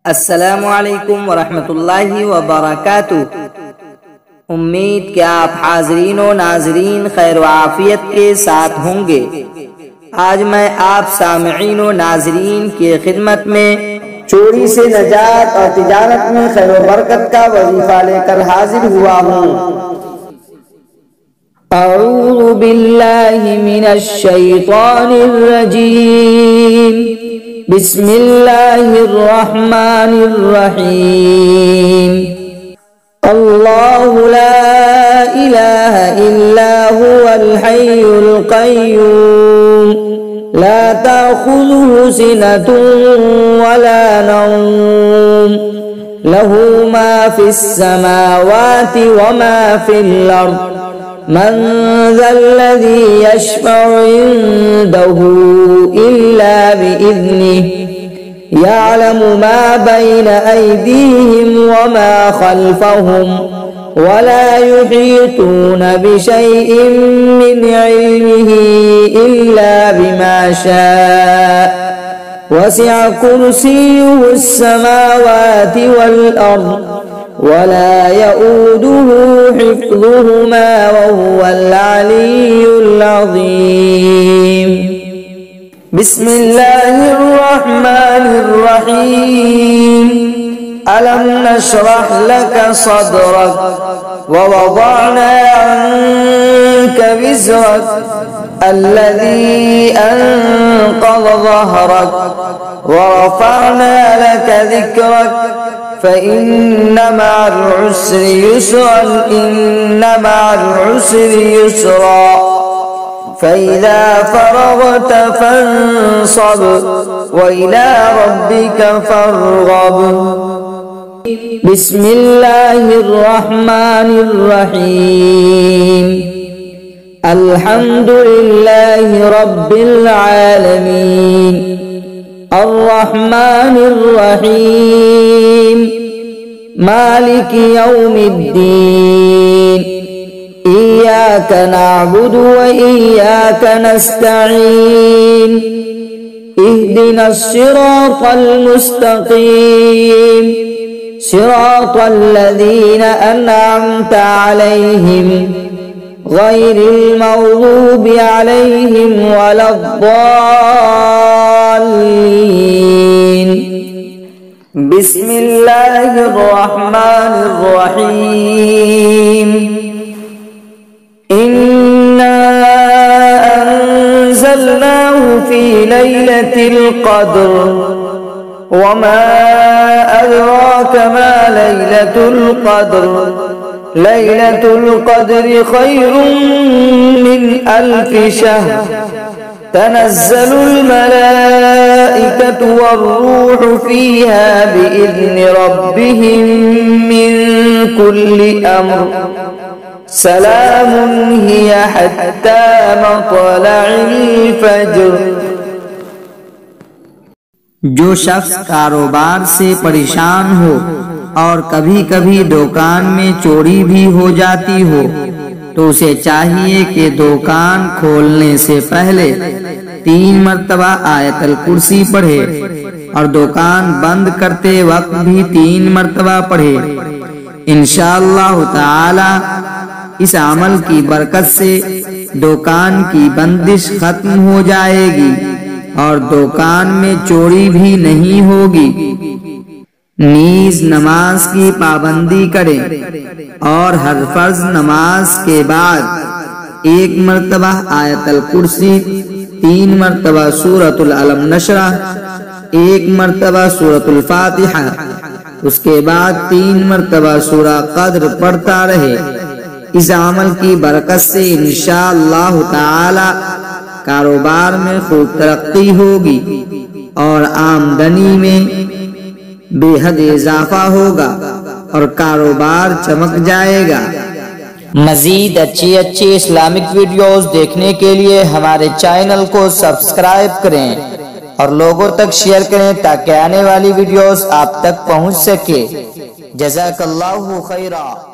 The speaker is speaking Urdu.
السلام علیکم ورحمۃ اللہ وبرکاتہ۔ امید کہ آپ حاضرین و ناظرین خیر و عافیت کے ساتھ ہوں گے۔ آج میں آپ سامعین و ناظرین کی خدمت میں چوری سے نجات اور تجارت میں خیر و برکت کا وظیفہ لے کر حاضر ہوا ہوں۔ اعوذ باللہ من الشیطان الرجیم، بسم اللہ الرحمن الرحیم۔ اللہ لا الہ الا هو الحی القیوم، لا تأخذه سنة ولا نوم، له ما في السماوات وما في الأرض، من ذا الذي يشفع عنده إلا بإذنه، يعلم ما بين أيديهم وما خلفهم، ولا يحيطون بشيء من علمه إلا بما شاء، وسع كرسيه السماوات والأرض، ولا يؤوده حفظهما وهو العلي العظيم۔ بسم الله الرحمن الرحيم۔ ألم نشرح لك صدرك ووضعنا عنك وزرك الذي أنقض ظهرك، ورفعنا لك ذكرك، فإن مع العسر يسرا، إن مع العسر يسرا، فإذا فرغت فانصب وإلى ربك فارغب۔ بسم الله الرحمن الرحيم۔ الحمد لله رب العالمين، الرحمن الرحيم، مالك يوم الدين، إياك نعبد وإياك نستعين، اهدنا الصراط المستقيم، صراط الذين أنعمت عليهم غير المغضوب عليهم ولا الضالين۔ بسم الله الرحمن الرحيم۔ إنا أنزلناه في ليلة القدر، وما أدراك ما ليلة القدر، ليلة القدر خير من 1000 شهر، تنزل الملائكة والروح فيها بإذن ربهم من كل أمر، سلام هي حتى مطلع الفجر۔ جو شخص کاروبار سے پریشان ہو اور کبھی کبھی دکان میں چوری بھی ہو جاتی ہو تو اسے چاہیے کہ دکان کھولنے سے پہلے 3 مرتبہ آیت الکرسی پڑھے اور دکان بند کرتے وقت بھی 3 مرتبہ پڑھے۔ انشاءاللہ تعالی اس عمل کی برکت سے دکان کی بندش ختم ہو جائے گی اور دکان میں چوری بھی نہیں ہوگی۔ نیز نماز کی پابندی کریں اور ہر فرض نماز کے بعد 1 مرتبہ آیت الکرسی، 3 مرتبہ سورۃ العلم نشرہ، 1 مرتبہ سورۃ الفاتحہ، اس کے بعد 3 مرتبہ سورہ قدر پڑھتا رہے۔ اس عمل کی برکت سے انشاءاللہ تعالی کاروبار میں خوب ترقی ہوگی اور آمدنی میں بے حد اضافہ ہوگا اور کاروبار چمک جائے گا۔ مزید اچھی اسلامک ویڈیوز دیکھنے کے لیے ہمارے چینل کو سبسکرائب کریں اور لوگوں تک شیئر کریں تاکہ آنے والی ویڈیوز آپ تک پہنچ سکے۔ جزاک اللہ خیرا۔